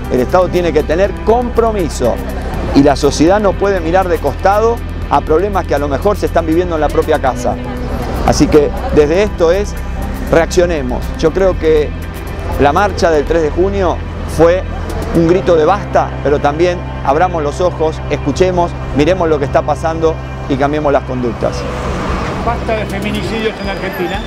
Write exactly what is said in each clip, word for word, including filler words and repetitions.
El Estado tiene que tener compromiso y la sociedad no puede mirar de costado a problemas que a lo mejor se están viviendo en la propia casa. Así que desde esto es, reaccionemos. Yo creo que la marcha del tres de junio fue un grito de basta, pero también abramos los ojos, escuchemos, miremos lo que está pasando y cambiemos las conductas. Basta de feminicidios en Argentina.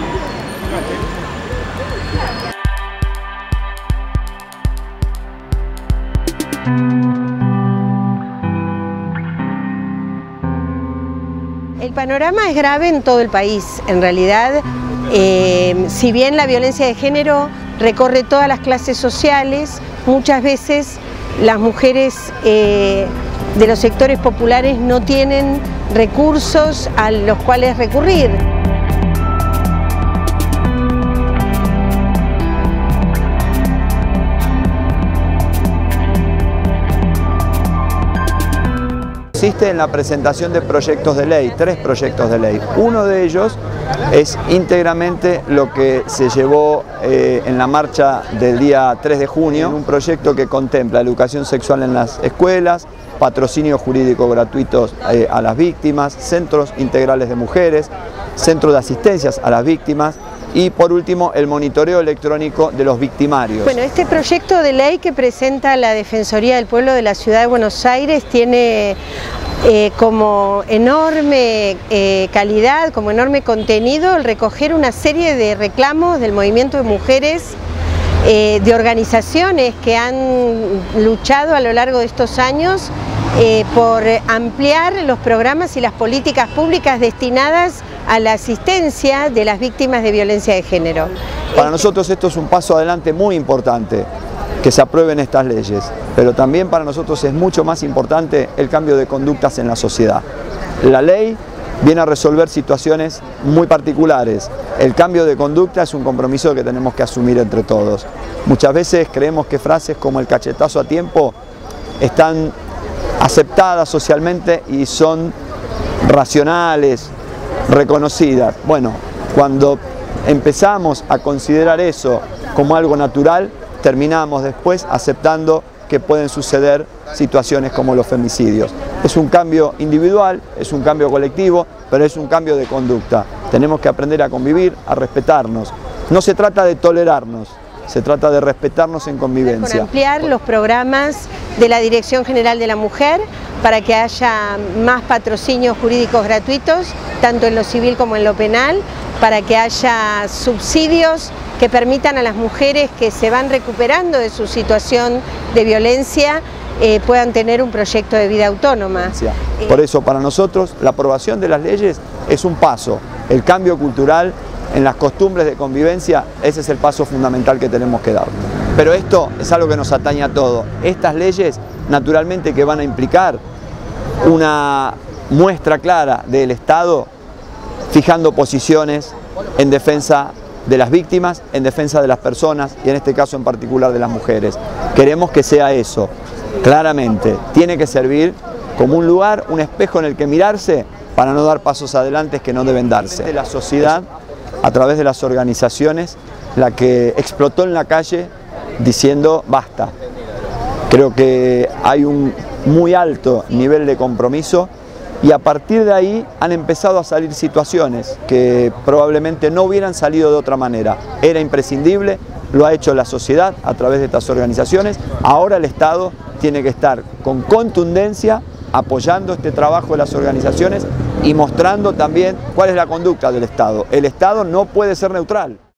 El panorama es grave en todo el país, en realidad, eh, si bien la violencia de género recorre todas las clases sociales, muchas veces las mujeres eh, de los sectores populares no tienen recursos a los cuales recurrir. Consiste en la presentación de proyectos de ley, tres proyectos de ley. Uno de ellos es íntegramente lo que se llevó eh, en la marcha del día tres de junio, un proyecto que contempla educación sexual en las escuelas, patrocinio jurídico gratuitos eh, a las víctimas, centros integrales de mujeres, centros de asistencias a las víctimas y por último el monitoreo electrónico de los victimarios. Bueno, este proyecto de ley que presenta la Defensoría del Pueblo de la Ciudad de Buenos Aires tiene eh, como enorme eh, calidad, como enorme contenido el recoger una serie de reclamos del movimiento de mujeres, eh, de organizaciones que han luchado a lo largo de estos años eh, por ampliar los programas y las políticas públicas destinadas a la asistencia de las víctimas de violencia de género. Para nosotros esto es un paso adelante muy importante, que se aprueben estas leyes, pero también para nosotros es mucho más importante el cambio de conductas en la sociedad. La ley viene a resolver situaciones muy particulares. El cambio de conducta es un compromiso que tenemos que asumir entre todos. Muchas veces creemos que frases como el cachetazo a tiempo están aceptadas socialmente y son racionales, reconocidas. Bueno, cuando empezamos a considerar eso como algo natural, terminamos después aceptando que pueden suceder situaciones como los femicidios. Es un cambio individual, es un cambio colectivo, pero es un cambio de conducta. Tenemos que aprender a convivir, a respetarnos. No se trata de tolerarnos, se trata de respetarnos en convivencia. Con ampliar los programas de la Dirección General de la Mujer para que haya más patrocinios jurídicos gratuitos, tanto en lo civil como en lo penal, para que haya subsidios que permitan a las mujeres que se van recuperando de su situación de violencia eh, puedan tener un proyecto de vida autónoma. Por eso para nosotros la aprobación de las leyes es un paso, el cambio cultural en las costumbres de convivencia, ese es el paso fundamental que tenemos que dar. Pero esto es algo que nos atañe a todos. Estas leyes naturalmente que van a implicar una muestra clara del Estado fijando posiciones en defensa de las víctimas, en defensa de las personas y en este caso en particular de las mujeres. Queremos que sea eso, claramente. Tiene que servir como un lugar, un espejo en el que mirarse para no dar pasos adelante que no deben darse. De la sociedad, a través de las organizaciones, la que explotó en la calle diciendo basta. Creo que hay un muy alto nivel de compromiso y a partir de ahí han empezado a salir situaciones que probablemente no hubieran salido de otra manera. Era imprescindible, lo ha hecho la sociedad a través de estas organizaciones. Ahora el Estado tiene que estar con contundencia apoyando este trabajo de las organizaciones y mostrando también cuál es la conducta del Estado. El Estado no puede ser neutral.